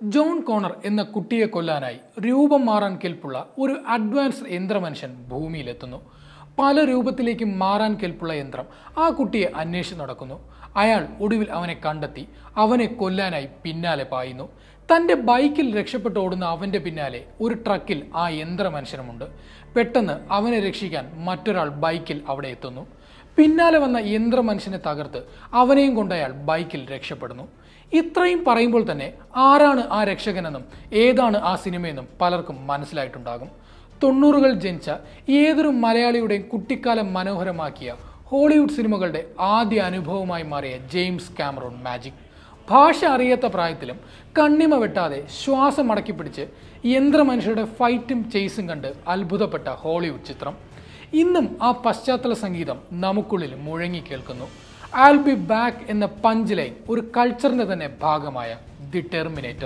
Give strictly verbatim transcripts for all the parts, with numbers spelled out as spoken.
John corner എന്ന കുട്ടിയെ കൊല്ലാനായി രൂപം മാറാൻ കെൽപ്പുള്ള ഒരു അഡ്വാൻസ്ഡ് യന്ത്രമനുഷ്യൻ ഭൂമിയിലെത്തുന്നു. പല രൂപത്തിലേക്ക് മാറാൻ കെൽപ്പുള്ള യന്ത്രം ആ കുട്ടിയെ അന്വേഷിച്ച് നടക്കുന്നു. അയാൾ ഒടുവിൽ അവനെ കണ്ടെത്തി അവനെ കൊല്ലാനായി പിന്നാലെ പായുന്നു. തൻ്റെ ബൈക്കിൽ രക്ഷപ്പെട്ട് ഓടുന്ന അവൻ്റെ പിന്നാലെ ഒരു ട്രക്കിൽ ആ യന്ത്രമനുഷ്യനുമുണ്ട്. പെട്ടെന്ന് അവനെ രക്ഷിക്കാൻ മറ്റൊരാൾ ബൈക്കിൽ അവിടെ എത്തുന്നു. പിന്നാലെ വന്ന യന്ത്രമനുഷ്യനെ തകർത്ത് അവനെയും കൊണ്ട് അയാൾ ബൈക്കിൽ രക്ഷപ്പെടുന്നു. ഇത്രയും പറയുമ്പോൾ തന്നെ ആരാണ് ആ രക്ഷകനെന്നും ഏതാണ് ആ സിനിമയെന്നും പലർക്കും മനസ്സിലായിട്ടുണ്ടാകും. തൊണ്ണൂറുകൾ ജനിച്ച ഏതൊരു മലയാളിയുടെയും കുട്ടിക്കാലം മനോഹരമാക്കിയ ഹോളിവുഡ് സിനിമകളുടെ ആദ്യ അനുഭവമായി മാറിയ ജെയിംസ് കാമറൂൺ മാജിക്. ഭാഷ അറിയാത്ത പ്രായത്തിലും കണ്ണിമ വെട്ടാതെ ശ്വാസം അടക്കിപ്പിടിച്ച് യന്ത്രമനുഷ്യരുടെ ഫൈറ്റും ചേസും കണ്ട് അത്ഭുതപ്പെട്ട ഹോളിവുഡ് ചിത്രം ഇന്നും ആ പശ്ചാത്തല സംഗീതം നമുക്കുള്ളിൽ മുഴങ്ങി കേൾക്കുന്നു. I'll be back എന്ന പഞ്ച് ലൈൻ ഒരു കൾച്ചറിന്റെ തന്നെ ഭാഗമായ ദി ടെർമിനേറ്റർ.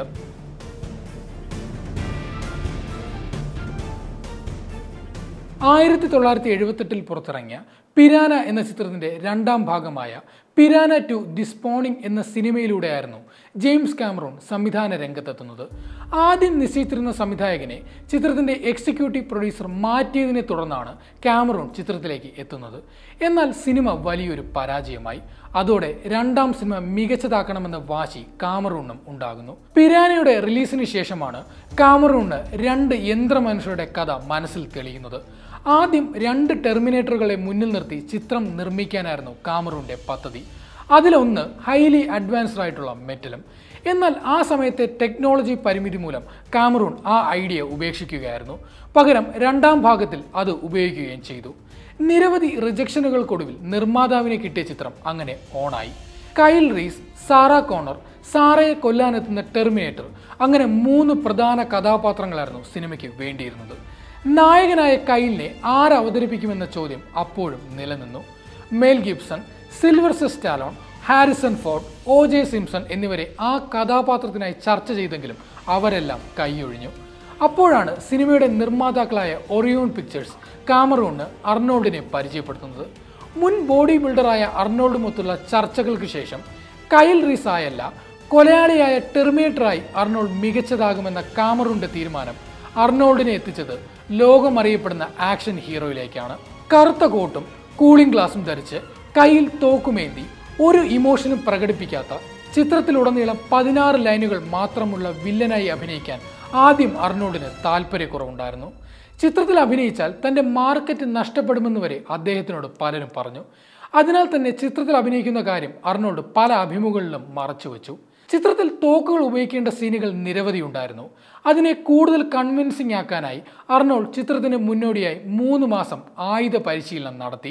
ആയിരത്തി തൊള്ളായിരത്തി എഴുപത്തെട്ടിൽ പുറത്തിറങ്ങിയ പിരാന എന്ന ചിത്രത്തിന്റെ രണ്ടാം ഭാഗമായ പിരാന ടു ദി സ്പോണിംഗ് എന്ന സിനിമയിലൂടെയായിരുന്നു ജെയിംസ് കാമറൂൺ സംവിധാന രംഗത്തെത്തുന്നത്. ആദ്യം നിശ്ചയിച്ചിരുന്ന സംവിധായകനെ ചിത്രത്തിന്റെ എക്സിക്യൂട്ടീവ് പ്രൊഡ്യൂസർ മാറ്റിയതിനെ തുടർന്നാണ് കാമറൂൺ ചിത്രത്തിലേക്ക് എത്തുന്നത്. എന്നാൽ സിനിമ വലിയൊരു പരാജയമായി. അതോടെ രണ്ടാം സിനിമ മികച്ചതാക്കണമെന്ന വാശി കാമറൂണിനും ഉണ്ടാകുന്നു. പിരാനയുടെ റിലീസിന് ശേഷമാണ് കാമറൂണിന് രണ്ട് യന്ത്രമനുഷ്യരുടെ കഥ മനസ്സിൽ തെളിയുന്നത്. ആദ്യം രണ്ട് ടെർമിനേറ്ററുകളെ മുന്നിൽ നിർത്തി ചിത്രം നിർമ്മിക്കാനായിരുന്നു കാമറൂണിന്റെ പദ്ധതി. അതിലൊന്ന് ഹൈലി അഡ്വാൻസ്ഡ് ആയിട്ടുള്ള മെറ്റലും. എന്നാൽ ആ സമയത്തെ ടെക്നോളജി പരിമിതി മൂലം കാമറൂൺ ആ ഐഡിയ ഉപേക്ഷിക്കുകയായിരുന്നു. പകരം രണ്ടാം ഭാഗത്തിൽ അത് ഉപയോഗിക്കുകയും ചെയ്തു. നിരവധി റിജക്ഷനുകൾക്കൊടുവിൽ നിർമ്മാതാവിനെ കിട്ടിയ ചിത്രം അങ്ങനെ ഓണായി. കൈൽ റീസ്, സാറ കോണർ, സാറയെ കൊല്ലാനെത്തുന്ന ടെർമിനേറ്റർ, അങ്ങനെ മൂന്ന് പ്രധാന കഥാപാത്രങ്ങളായിരുന്നു സിനിമയ്ക്ക് വേണ്ടിയിരുന്നത്. നായകനായ കൈലിനെ ആരവതരിപ്പിക്കുമെന്ന ചോദ്യം അപ്പോഴും നിലനിന്നു. Mel Gibson, Sylvester Stallone, Harrison Ford, O J Simpson എന്നിവരെ ആ കഥാപാത്രത്തിനായി ചർച്ച ചെയ്തെങ്കിലും അവരെല്ലാം കൈയൊഴിഞ്ഞു. അപ്പോഴാണ് സിനിമയുടെ നിർമ്മാതാക്കളായ ഒറിയോൺ പിക്ചേഴ്സ് കാമറൂണിന് അർണോൾഡിനെ പരിചയപ്പെടുത്തുന്നത്. മുൻ ബോഡി ബിൽഡറായ അർണോൾഡുമൊത്തുള്ള ചർച്ചകൾക്ക് ശേഷം കൈൽ റീസ് ആയല്ല, കൊലയാളിയായ ടെർമിനേറ്ററായി അർണോൾഡ് മികച്ചതാകുമെന്ന കാമറൂണിന്റെ തീരുമാനം അർണോൾഡിനെ എത്തിച്ചത് ലോകമറിയപ്പെടുന്ന ആക്ഷൻ ഹീറോയിലേക്കാണ്. കറുത്ത കോട്ടും കൂളിംഗ് ഗ്ലാസും ധരിച്ച് കയ്യിൽ തോക്കുമേന്തി ഒരു ഇമോഷനും പ്രകടിപ്പിക്കാത്ത, ചിത്രത്തിലുടനീളം പതിനാറ് ലൈനുകൾ മാത്രമുള്ള വില്ലനായി അഭിനയിക്കാൻ ആദ്യം അർണോൾഡിന് താല്പര്യക്കുറവുണ്ടായിരുന്നു. ചിത്രത്തിൽ അഭിനയിച്ചാൽ തൻ്റെ മാർക്കറ്റ് നഷ്ടപ്പെടുമെന്ന് വരെ അദ്ദേഹത്തിനോട് പലരും പറഞ്ഞു. അതിനാൽ തന്നെ ചിത്രത്തിൽ അഭിനയിക്കുന്ന കാര്യം അർണോൾഡ് പല അഭിമുഖങ്ങളിലും മറച്ചുവെച്ചു. ചിത്രത്തിൽ തോക്കുകൾ ഉപയോഗിക്കേണ്ട സീനുകൾ നിരവധി ഉണ്ടായിരുന്നു. അതിനെ കൂടുതൽ കൺവിൻസിംഗ് ആക്കാനായി അർണോൾഡ് ചിത്രത്തിന് മുന്നോടിയായി മൂന്ന് മാസം ആയുധ പരിശീലനം നടത്തി.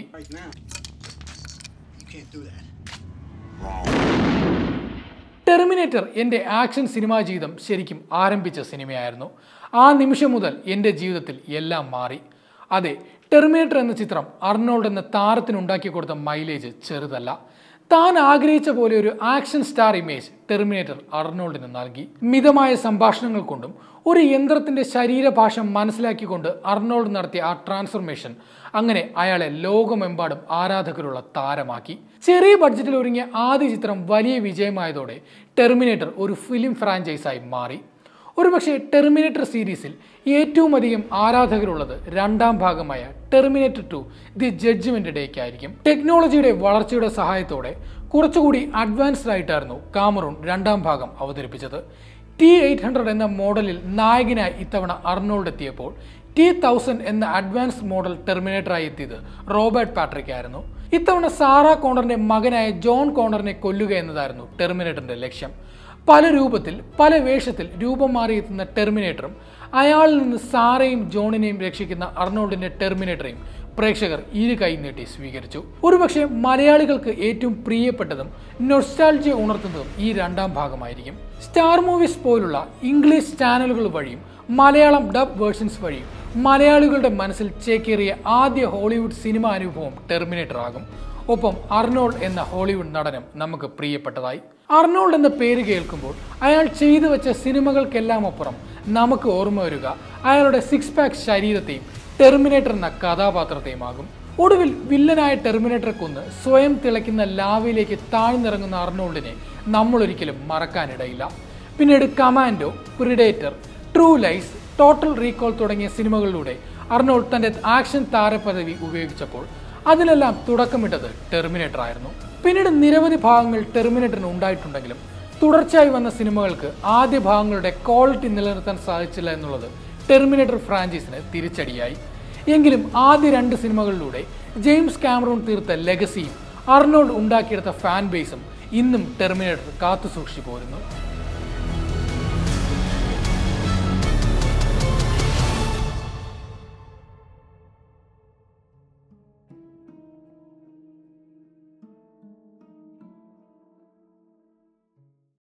ടെർമിനേറ്റർ എൻ്റെ ആക്ഷൻ സിനിമാ ജീവിതം ശരിക്കും ആരംഭിച്ച സിനിമയായിരുന്നു. ആ നിമിഷം മുതൽ എൻ്റെ ജീവിതത്തിൽ എല്ലാം മാറി. അതെ, ടെർമിനേറ്റർ എന്ന ചിത്രം അർണോൾഡ് എന്ന താരത്തിനുണ്ടാക്കി കൊടുത്ത മൈലേജ് ചെറുതല്ല. താൻ ആഗ്രഹിച്ച പോലെ ഒരു ആക്ഷൻ സ്റ്റാർ ഇമേജ് ടെർമിനേറ്റർ അർണോൾഡിന് നൽകി. മിതമായ സംഭാഷണങ്ങൾ കൊണ്ടും ഒരു യന്ത്രത്തിന്റെ ശരീരഭാഷ മനസ്സിലാക്കിക്കൊണ്ട് അർണോൾഡ് നടത്തിയ ആ ട്രാൻസ്ഫോർമേഷൻ അങ്ങനെ അയാളെ ലോകമെമ്പാടും ആരാധകരുള്ള താരമാക്കി. ചെറിയ ബഡ്ജറ്റിൽ ഒരുങ്ങിയ ആദ്യ ചിത്രം വലിയ വിജയമായതോടെ ടെർമിനേറ്റർ ഒരു ഫിലിം ഫ്രാഞ്ചൈസായി മാറി. ഒരുപക്ഷെ ടെർമിനേറ്റർ സീരീസിൽ ഏറ്റവും അധികം ആരാധകരുള്ളത് രണ്ടാം ഭാഗമായ ടെർമിനേറ്റർ ടു ദി ജഡ്ജ്മെന്റ് ഡേക്കായിരിക്കും. ടെക്നോളജിയുടെ വളർച്ചയുടെ സഹായത്തോടെ കുറച്ചുകൂടി അഡ്വാൻസ്ഡ് ആയിട്ടായിരുന്നു കാമറൂൺ രണ്ടാം ഭാഗം അവതരിപ്പിച്ചത്. ടി എയ്റ്റ് ഹൺഡ്രഡ് എന്ന മോഡലിൽ നായകനായി ഇത്തവണ അർണോൾഡ് എത്തിയപ്പോൾ ടി തൗസൻഡ് എന്ന അഡ്വാൻസ്ഡ് മോഡൽ ടെർമിനേറ്ററായി എത്തിയത് റോബർട്ട് പാട്രിക് ആയിരുന്നു. ഇത്തവണ സാറ കോണറിന്റെ മകനായ ജോൺ കോണറിനെ കൊല്ലുക എന്നതായിരുന്നു ടെർമിനേറ്ററിന്റെ ലക്ഷ്യം. പല രൂപത്തിൽ പല വേഷത്തിൽ രൂപം മാറിയെത്തുന്ന ടെർമിനേറ്ററും അയാളിൽ നിന്ന് സാറയും ജോണിനെയും രക്ഷിക്കുന്ന അർണോൾഡിന്റെ ടെർമിനേറ്ററെയും പ്രേക്ഷകർ ഇരു കൈ നീട്ടി സ്വീകരിച്ചു. ഒരുപക്ഷെ മലയാളികൾക്ക് ഏറ്റവും പ്രിയപ്പെട്ടതും നൊസ്റ്റാൾജിയ ഉണർത്തുന്നതും ഈ രണ്ടാം ഭാഗമായിരിക്കും. സ്റ്റാർ മൂവീസ് പോലുള്ള ഇംഗ്ലീഷ് ചാനലുകൾ വഴിയും മലയാളം ഡബ് വേർഷൻസ് വഴിയും മലയാളികളുടെ മനസ്സിൽ ചേക്കേറിയ ആദ്യ ഹോളിവുഡ് സിനിമ അനുഭവം ടെർമിനേറ്റർ ആകും. ഒപ്പം അർണോൾഡ് എന്ന ഹോളിവുഡ് നടനം നമുക്ക് പ്രിയപ്പെട്ടതായി. അർണോൾഡ് എന്ന പേര് കേൾക്കുമ്പോൾ അയാൾ ചെയ്തു വെച്ച സിനിമകൾക്കെല്ലാം അപ്പുറം നമുക്ക് ഓർമ്മ വരിക അയാളുടെ സിക്സ് പാക്ക് ശരീരത്തെയും ടെർമിനേറ്റർ എന്ന കഥാപാത്രത്തെയുമാകും. ഒടുവിൽ വില്ലനായ ടെർമിനേറ്ററെ കൊന്ന് സ്വയം തിളയ്ക്കുന്ന ലാവയിലേക്ക് താഴ്ന്നിറങ്ങുന്ന അർണോൾഡിനെ നമ്മൾ ഒരിക്കലും മറക്കാനിടയില്ല. പിന്നീട് Commando, Predator, True Lies, Total Recall തുടങ്ങിയ സിനിമകളിലൂടെ അർണോൾഡ് തന്റെ ആക്ഷൻ താരപദവി ഉപയോഗിച്ചപ്പോൾ അതിനെല്ലാം തുടക്കമിട്ടത് ടെർമിനേറ്റർ ആയിരുന്നു. പിന്നീട് നിരവധി ഭാഗങ്ങൾ ടെർമിനേറ്ററിന് ഉണ്ടായിട്ടുണ്ടെങ്കിലും തുടർച്ചയായി വന്ന സിനിമകൾക്ക് ആദ്യ ഭാഗങ്ങളുടെ ക്വാളിറ്റി നിലനിർത്താൻ സാധിച്ചില്ല എന്നുള്ളത് ടെർമിനേറ്റർ ഫ്രാഞ്ചൈസിന് തിരിച്ചടിയായി. എങ്കിലും ആദ്യ രണ്ട് സിനിമകളിലൂടെ ജെയിംസ് കാമറൂൺ തീർത്ത ലെഗസിയും അർണോൾഡ് ഉണ്ടാക്കിയെടുത്ത ഫാൻ ബേസും ഇന്നും ടെർമിനേറ്റർ കാത്തുസൂക്ഷിച്ചു പോരുന്നു.